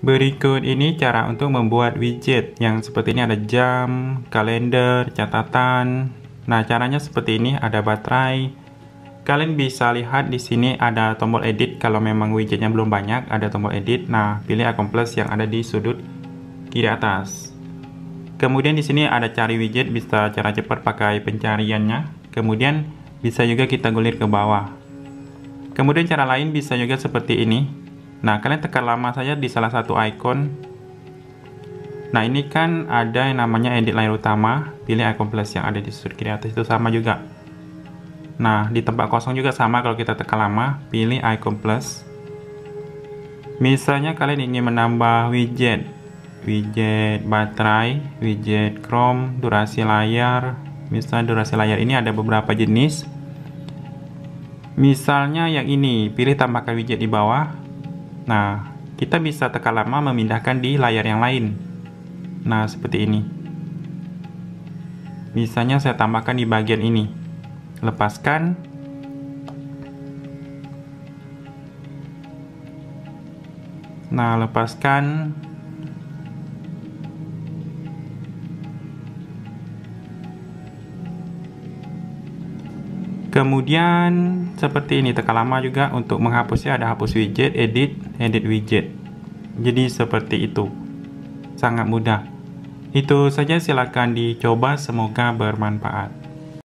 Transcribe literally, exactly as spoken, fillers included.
Berikut ini cara untuk membuat widget yang seperti ini, ada jam, kalender, catatan. Nah, caranya seperti ini, ada baterai. Kalian bisa lihat di sini ada tombol edit. Kalau memang widgetnya belum banyak, ada tombol edit. Nah, pilih accomplish yang ada di sudut kiri atas. Kemudian di sini ada cari widget, bisa cara cepat pakai pencariannya. Kemudian bisa juga kita gulir ke bawah. Kemudian cara lain bisa juga seperti ini. Nah, kalian tekan lama saja di salah satu icon. Nah, ini kan ada yang namanya edit layar utama. Pilih accomplish yang ada di sudut kiri atas, itu sama juga. Nah, di tempat kosong juga sama, kalau kita tekan lama, pilih icon plus. Misalnya kalian ingin menambah widget. Widget baterai, widget Chrome, durasi layar. Misalnya durasi layar ini ada beberapa jenis. Misalnya yang ini, pilih tambahkan widget di bawah. Nah, kita bisa tekan lama memindahkan di layar yang lain. Nah, seperti ini. Misalnya saya tambahkan di bagian ini. Lepaskan. Nah, lepaskan. Kemudian seperti ini, tekan lama juga untuk menghapusnya, ada hapus widget, edit, edit widget. Jadi seperti itu. Sangat mudah. Itu saja, silakan dicoba, semoga bermanfaat.